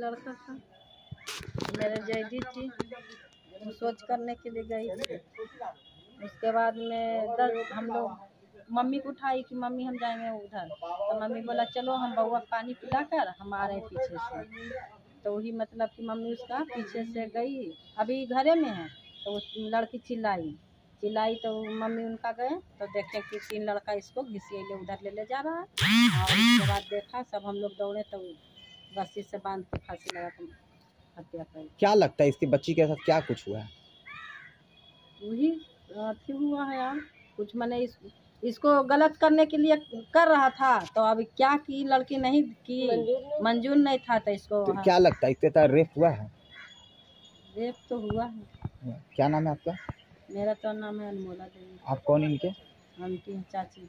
लड़का था, मेरे जैदी थी, वो सोच करने के लिए गई थी। उसके बाद में हम लोग मम्मी को उठाई कि मम्मी हम जाएंगे उधर, तो मम्मी बोला चलो हम बउआ पानी पिलाकर हम आ रहे हैं पीछे से। तो वही मतलब कि मम्मी उसका पीछे से गई, अभी घरे में है, तो उस लड़की चिल्लाई तो मम्मी उनका गए तो देखे कि 3 लड़का इसको घिसिए उधर ले जा रहा है। और उसके बाद देखा सब हम लोग दौड़े तो रस्सी से बांध के फांसी लगा कर हत्या कर। क्या लगता है इसकी बच्ची के साथ क्या कुछ हुआ है? वही अथी हुआ है यार, कुछ मैंने इसको गलत करने के लिए कर रहा था, तो अब क्या की लड़की नहीं की, मंजूर नहीं था, तो इसको तो क्या लगता है इसके साथ रेप हुआ है? रेप तो हुआ है। क्या नाम है आपका? मेरा तो नाम है अनमोला देवी। आप कौन इनके? उनकी चाची।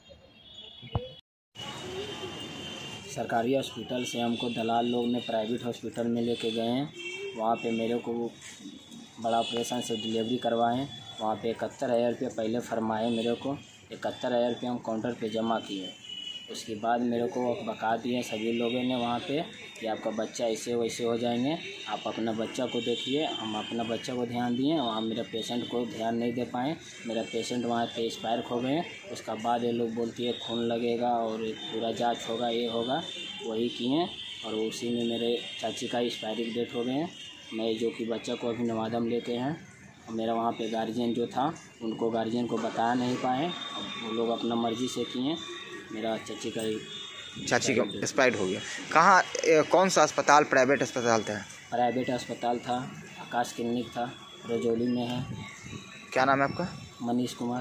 सरकारी हॉस्पिटल से हमको दलाल लोग ने प्राइवेट हॉस्पिटल में लेके गए हैं। वहाँ पे मेरे को बड़ा ऑपरेशन से डिलीवरी करवाएं। वहाँ पे 71,000 रुपये पहले फरमाए मेरे को, 71,000 रुपये हम काउंटर पे जमा किए। उसके बाद मेरे को बका दिए सभी लोगों ने वहाँ पे कि आपका बच्चा ऐसे वैसे हो जाएंगे, आप अपना बच्चा को देखिए। हम अपना बच्चा को ध्यान दिए, वहाँ मेरे पेशेंट को ध्यान नहीं दे पाए। मेरा पेशेंट वहाँ पे एक्सपायर हो गए। उसका बाद ये लोग बोलती है खून लगेगा और पूरा जांच होगा, ये होगा, वही किए और उसी में मेरे चाची का एक्सपायरी डेट हो गए। मैं जो कि बच्चा को अभी नवादा में लेके हैं, और मेरा वहाँ पे गार्जियन जो था उनको गार्जियन को बता नहीं पाए, अब वो लोग अपना मर्जी से किए। मेरा चाची का एक्सपायर्ड हो गया। कहाँ कौन सा अस्पताल, प्राइवेट अस्पताल था? प्राइवेट अस्पताल था, आकाश क्लिनिक था, रजौली में है। क्या नाम है आपका? मनीष कुमार।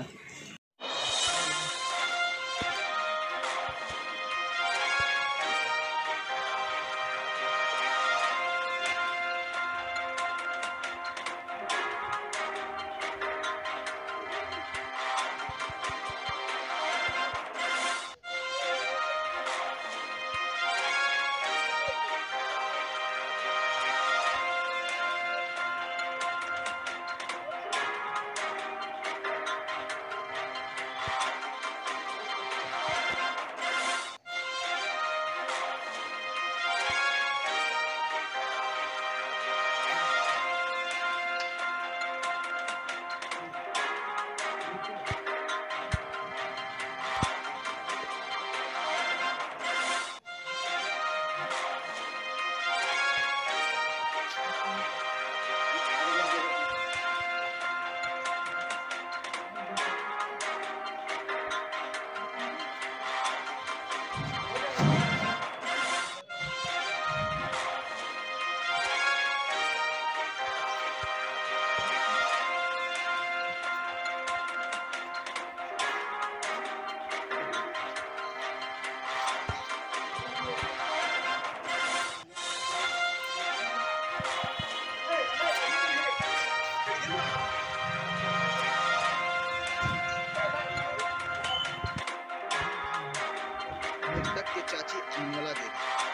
मृतक की चाची अनमोला देवी।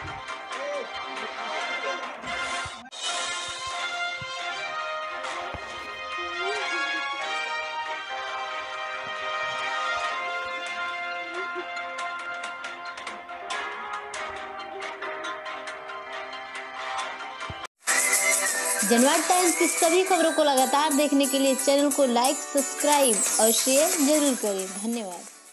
जनवाद टाइम्स की सभी खबरों को लगातार देखने के लिए चैनल को लाइक, सब्सक्राइब और शेयर जरूर करें। धन्यवाद।